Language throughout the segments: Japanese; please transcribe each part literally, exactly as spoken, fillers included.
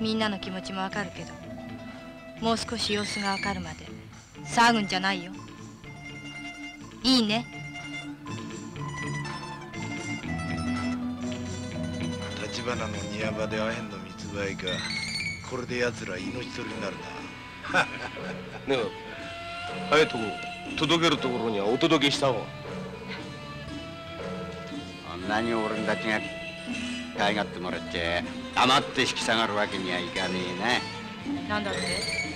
みんなの気持ちもわかるけど、もう少し様子がわかるまで騒ぐんじゃないよ。いいね。 立花の庭場でアヘンの密売か。これで奴ら命取りになるな。 ねえ、あえと届けるところにはお届けしたわ。 あんなに俺たちが可愛がってもらっちゃ黙って引き下がるわけにはいかねえな。 なんだって？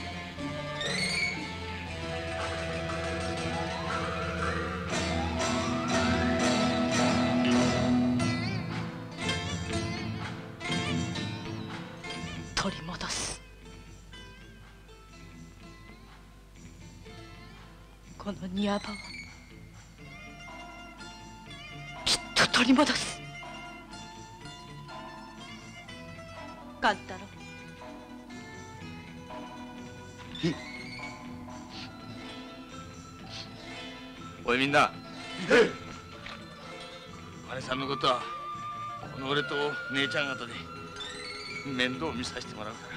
取り戻す。この庭場はきっと取り戻す。勘太郎。 おいみんな、姉さんのことはこの俺と姉ちゃん方で面倒を見させてもらうから、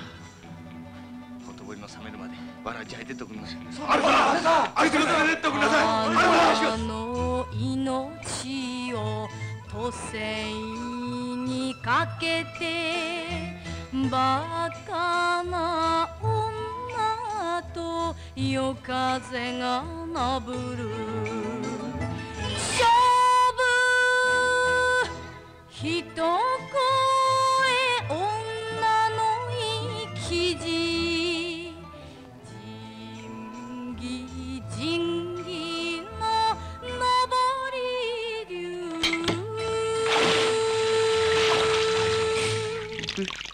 ほとぼりの冷めるまでわらじ履いてっておくんなさい。 あれさん、あいつの中でっておくんなさい。 あの命を都政にかけてバカな女と夜風がなぶる勝負一声女の生き字仁義仁義の上り竜